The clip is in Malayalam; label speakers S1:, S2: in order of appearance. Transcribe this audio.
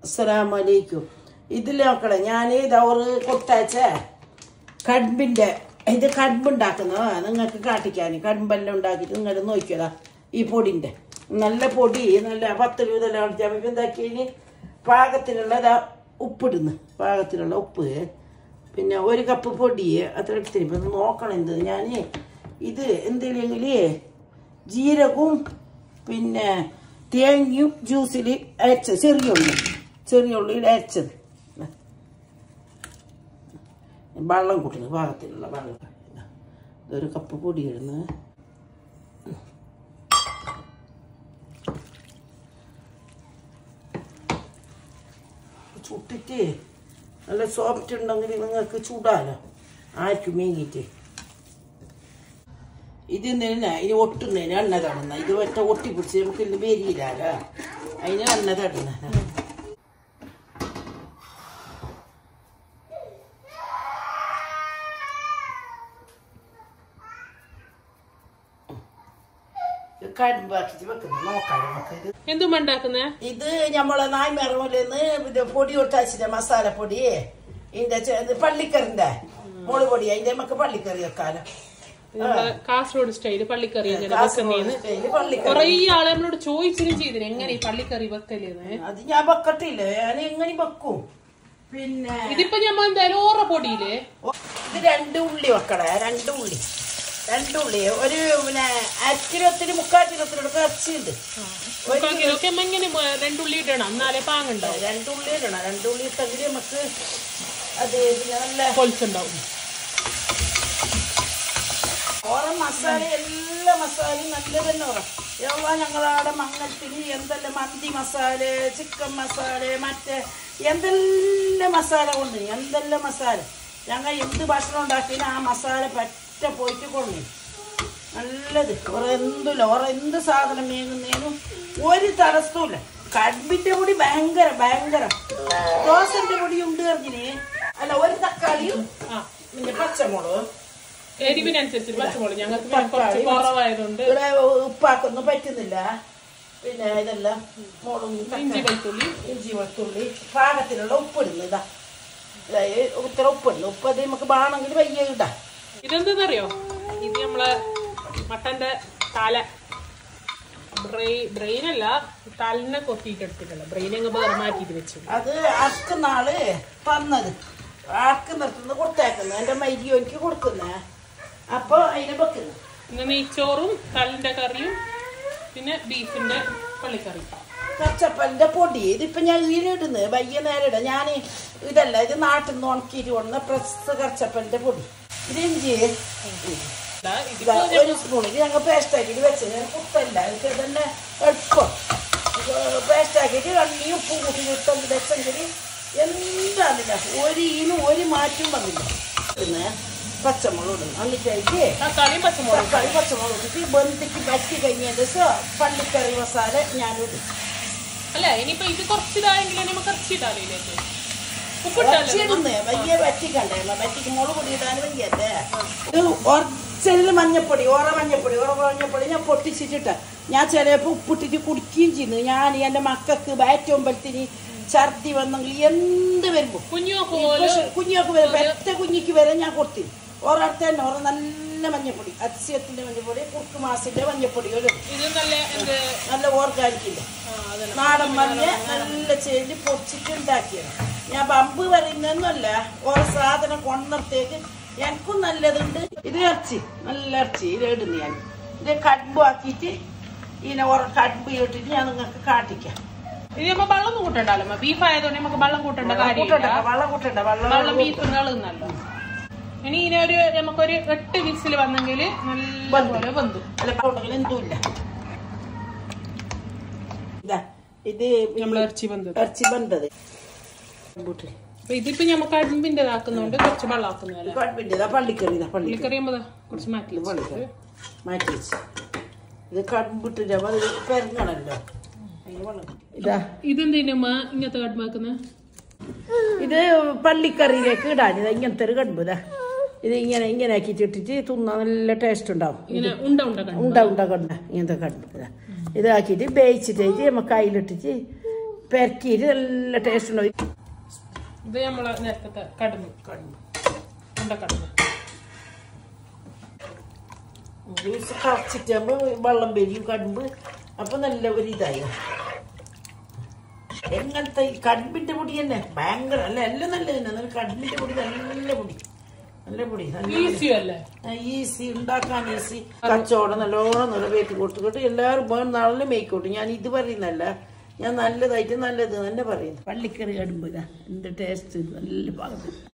S1: അസ്സലാമലൈക്കും. ഇതിൽ നോക്കണേ, ഞാൻ ഇതവറ് കൊടുത്തയച്ച കടുമ്പിൻ്റെ ഇത് കടുമ്പുണ്ടാക്കുന്നത് നിങ്ങൾക്ക് കാട്ടിക്കാൻ കടുമ്പെല്ലാം ഉണ്ടാക്കിയിട്ട് നിങ്ങൾ നോക്കിയതാ. ഈ പൊടിൻ്റെ നല്ല പൊടി, നല്ല 10 രൂപ കാണിച്ചാൽ എന്താക്കി പാകത്തിനുള്ള ഉപ്പിടുന്നു. പാകത്തിനുള്ള ഉപ്പ്, പിന്നെ 1 കപ്പ് പൊടി അത്ര എടുത്തിന്. ഇപ്പം നോക്കണം എന്ത് ഞാൻ ഇത് എന്തെങ്കിലും ജീരകവും പിന്നെ തേങ്ങയും ജ്യൂസിൽ അരച്ച ചെറിയ ഉള്ളിയിൽ അരച്ചത് വെള്ളം കൂട്ടുന്നു. പാകത്തിലുള്ള വെള്ളം. 1 കപ്പ് പൊടി ഇടുന്നു. ചുട്ടിട്ട് നല്ല സോഫ്റ്റ് ഉണ്ടെങ്കിൽ നിങ്ങൾക്ക് ചൂടാലോ ആർക്കും മേങ്ങിയിട്ട്. ഇത് തന്നെ ഇത് ഒട്ടുന്നതിന് എണ്ണ തടുന്ന. ഇത് ഒറ്റ ഒട്ടി പിടിച്ച് നമുക്ക് ഇന്ന് വരിയില്ലല്ലോ, അതിന് എണ്ണ തടുന്ന. കടുമ്പാക്കിട്ട് വെക്കുന്നത് നോക്കാം നമുക്ക്. ഇത് നമ്മളെ നായ്മറമൂലെന്ന് പൊടി ഒട്ടാച്ചിട്ട് മസാലപ്പൊടി, ഇതിന്റെ പള്ളിക്കറിന്റെ മുളക് പൊടി, അതിന്റെ നമുക്ക് പള്ളിക്കറി വെക്കാലോ.
S2: കാസർഗോഡ് സ്റ്റൈല് പള്ളിക്കറി കൊറേ ആളെ നമ്മളോട് ചോദിച്ചിട്ടും ചെയ്തിന് എങ്ങനെ പള്ളിക്കറി വെക്കലേന്ന്. അത്
S1: ഞാൻ വെക്കട്ടില്ല, ഞാൻ എങ്ങനെ വെക്കും. പിന്നെ
S2: ഇതിപ്പോ ഞമ്മ എന്തായാലും ഓറ പൊടിയില്
S1: ഇത് 2 ഉള്ളി വെക്കണേ. 2 ഉള്ളി ഒരു പിന്നെ 1 കിലോത്തിന് 3/4 കിലോത്തിനടുത്ത് ഇറച്ചിയുണ്ട്.
S2: 3/4 കിലോക്ക് എങ്ങനെ 2 ഉള്ളി ഇടണം, എന്നാലേ പാങ്ങുണ്ടാവും.
S1: 2 ഉള്ളി ഇടണം. 2 ഉള്ളി ഇട്ടെങ്കിൽ നമുക്ക് അത് നല്ല
S2: പൊലിച്ചുണ്ടാവും.
S1: ഓരോ മസാല എല്ലാ മസാലയും നല്ല തന്നെ ഓരോ ഞങ്ങളവിടെ മംഗലത്തിന് എന്തെല്ലാം മന്തി മസാല, ചിക്കൻ മസാല, മറ്റേ എന്തെല്ലാം മസാല കൊണ്ട് എന്തെല്ലാം മസാല ഞങ്ങൾ എന്ത് ഭക്ഷണം ഉണ്ടാക്കിയാലും ആ മസാല പറ്റ പോയിട്ട് കൊണ്ടു നല്ലത്. എന്ത് സാധനം മേങ്ങുന്നതിനും ഒരു തടസ്സമില്ല. കടുമ്പിന്റെ പൊടി ഭയങ്കര ദോശന്റെ പൊടി ഉണ്ട് അറിഞ്ഞിന്. അല്ല, 1 തക്കാളിയും പിന്നെ പച്ചമുളക്
S2: എരിവിനനുസരിച്ച് പച്ചമുളക് ഞങ്ങൾക്ക് കുറവായതുകൊണ്ട്
S1: ഉപ്പാക്കൊന്നും പറ്റുന്നില്ല. പിന്നെ ഇതെല്ലാം മുളകും ഇഞ്ചി വെളുത്തുള്ളി പാകത്തിനുള്ള ഉപ്പിടുന്നു. ഇത്ര ഉപ്പിടുന്നു. ഉപ്പ് അത് നമുക്ക് വേണമെങ്കിൽ വയ്യ ഇടാം.
S2: ഇതെന്താന്നറിയോ, ഇത് നമ്മളെ മട്ടന്റെ തല ബ്രെയിനല്ല, തലിനെ കൊത്തിയിട്ടെടുത്തിട്ടല്ല, ബ്രെയിൻ അങ്ങ് വേറെ മാറ്റിട്ട് വെച്ചു.
S1: അത് അറക്കുന്നാള് തന്നത് അറക്കുന്നിടത്തുനിന്ന് കൊടുത്തേക്കുന്നു. എന്റെ മരിയോനിക്ക് കൊടുക്കുന്നേ. അപ്പൊ അതിനെ വെക്കുന്നു.
S2: പിന്നെ നെയ്ച്ചോറും തലിന്റെ കറിയും പിന്നെ ബീഫിന്റെ പള്ളിക്കറി.
S1: കച്ചപ്പലിന്റെ പൊടി ഇതിപ്പൊ ഞാൻ ഇതിലിടുന്നത് വയ്യ നേരം ഇടാം. ഞാൻ ഇതല്ല, ഇത് നാട്ടിൽ നിന്ന് ഉണക്കിയിട്ട് കൊണ്ടുവന്ന പ്രസ് കച്ചപ്പലിന്റെ പൊടി. ഇത് ഇഞ്ചി 1 സ്പൂൺ ഇത് ഞങ്ങൾ പേസ്റ്റാക്കിയിട്ട് വെച്ചത്. കുത്തല്ല, ഇത് തന്നെ എളുപ്പം പേസ്റ്റാക്കിയിട്ട് എണ്ണയും ഉപ്പും കൂട്ടി ഇട്ടെങ്കിൽ വെച്ചെങ്കിൽ എന്താണില്ല ഒരു മാറ്റം വന്നില്ല. പിന്നെ പച്ചമുളക് ഇടും. എന്നിട്ടായിട്ട് തക്കാളി പച്ചമുളക് ഇട്ടിട്ട് ബന്ധിക്ക് വറ്റി കഴിഞ്ഞതിന്റെ ശേഷം പള്ളിക്കറി മസാല ഞാനിടും.
S2: അല്ല, ഇനിയിപ്പോ ഇത് കുറച്ചിതായെങ്കിലും നമുക്ക് ഇറച്ചിട്ടാലില്ലേക്ക്
S1: ഇടുന്നേ. വയ്യ വറ്റിക്കണ്ടേ, വറ്റിക്ക് മുളക് പൊടി ഇടാൻ വയ്യല്ലേ. ഇത് ഒറിജിനൽ മഞ്ഞപ്പൊടി, ഓറ മഞ്ഞപ്പൊടി ഞാൻ പൊട്ടിച്ചിട്ടിട്ട. ഞാൻ ചിലപ്പോ ഉപ്പിട്ടിട്ട് കുടിക്കുകയും ചെയ്യുന്നു. ഞാൻ എന്റെ മക്കൾക്ക് വയറ്റുമ്പലത്തിന് ഛർദി വന്നെങ്കിൽ എന്ത് വരുമ്പോ കുഞ്ഞൊക്കെ വരും, പെറ്റ കുഞ്ഞിക്ക് വരെ ഞാൻ കൊടുത്തു. ഓരോരുത്തർ തന്നെ ഓരോ നല്ല മഞ്ഞപ്പൊടി, അത്സ്യത്തിന്റെ മഞ്ഞപ്പൊടി, കുറുക്ക് മാസിന്റെ മഞ്ഞപ്പൊടി, നല്ല ഓർഗാനിക്കിന്റെ നാടൻ മഞ്ഞ നല്ല ചെല്ലി പൊടിച്ചിട്ട് ഉണ്ടാക്കിയത്. ഞാൻ ബമ്പ് പറയുന്നൊന്നുമല്ല, ഓരോ സാധനം കൊണ്ടിടത്തേക്ക് എനിക്കും നല്ലതുണ്ട്. ഇത് ഇറച്ചി, നല്ല ഇറച്ചി ഇത് ഇടുന്നു. ഞാൻ ഇത് കടുമ്പ് ആക്കിയിട്ട് ഇതിനെ ഓരോ കടുമ്പ് ഇട്ടിട്ട് ഞാൻ നിങ്ങൾക്ക് കാട്ടിക്കാം.
S2: ഇത് നമ്മ വെള്ളം കൂട്ടണ്ടല്ലോ, ബീഫ് ആയതുകൊണ്ട് നമുക്ക് വെള്ളം കൂട്ടേണ്ട
S1: വെള്ളം
S2: വെള്ളം ബീഫ് നല്ലോ. ഇനി ഇതിനൊരു നമുക്കൊരു 8 വിസിൽ വന്നെങ്കിൽ നല്ലപോലെ വെന്തു.
S1: എന്തുമില്ല. ഇത്
S2: നമ്മൾ ഇറച്ചി
S1: വെന്തത്.
S2: ഇതിപ്പോ നമുക്ക് കടുമ്പിന്റെതാക്കുന്നോണ്ട് കുറച്ച് വെള്ളമാക്കുന്നതല്ല. പള്ളിക്കറി കുറച്ച് മാറ്റി
S1: വെച്ച് ഇത് കടുമ്പിട്ടില്ല പെരങ്ങണല്ലോ.
S2: ഇതെന്തിനമ്മ ഇങ്ങനത്തെ കടുമ്പാക്കുന്ന?
S1: ഇത് പള്ളിക്കറിയിലേക്ക് ഇടാൻ ഇങ്ങനത്തെ ഒരു കടുമ്പ്. ഇത് ഇങ്ങനെ ആക്കിയിട്ട് ഇട്ടിട്ട് തിന്നാൻ നല്ല ടേസ്റ്റ് ഉണ്ടാവും. ഉണ്ട കണ്ട ഇങ്ങനത്തെ കടുമ്പ് ഇതാക്കിയിട്ട് വേവിച്ചിട്ട് നമുക്ക് അതിലിട്ടിട്ട് പെരക്കിയിട്ട് നല്ല ടേസ്റ്റ് ഉണ്ടാവും.
S2: ഇത് നമ്മളെ നേരത്തെ കടുമ്പ് ഉണ്ടക്കടുമ്പ്
S1: ജ്യൂസ് കറച്ചിട്ടാകുമ്പോൾ വെള്ളം വരും കടുമ്പ്. അപ്പം നല്ല ഒരു ഇതായി. എങ്ങനത്തെ ഈ കടുമ്പിന്റെ പൊടി തന്നെ ഭയങ്കര അല്ല, എല്ലാം നല്ല തന്നെ. നല്ല കടുമ്പിന്റെ പൊടി നല്ല പൊടി, നല്ല പൊടി, ഈസി ഉണ്ടാക്കാൻ, ഈസി. കച്ചവടം നല്ലോണം നിറവേറ്റി കൊടുത്തിട്ട് എല്ലാവരും വേണം നല്ല മേക്കോട്ട്. ഞാൻ ഇത് പറയുന്നല്ല, ഞാൻ നല്ലതായിട്ട് നല്ലത് തന്നെ പറയുന്നു. പള്ളിക്കറി കടുമ്പ് എന്ത് ടേസ്റ്റ്, നല്ല പാകം.